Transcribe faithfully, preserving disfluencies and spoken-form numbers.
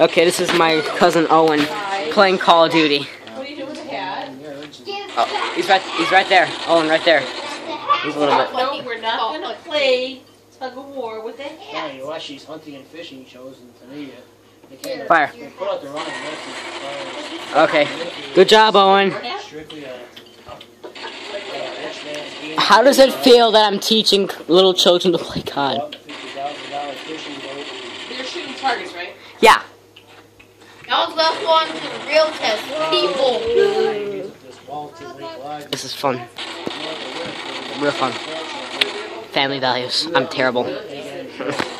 Okay, this is my cousin Owen playing Call of Duty. What are you doing with the hat? Oh, he's right. He's right there. Owen, right there. He's a little bit. No, we're not going to play tug of war with the hat. Yeah, you watch these hunting and fishing shows, and to me, they can't Fire. they put out the running message. Okay. Good job, Owen. Strictly a, a, a rich man's game. How does it feel that I'm teaching little children to play C O D? You're shooting targets, right? Yeah. Now let's go on to the real test. People. This is fun. Real fun. Family values. I'm terrible.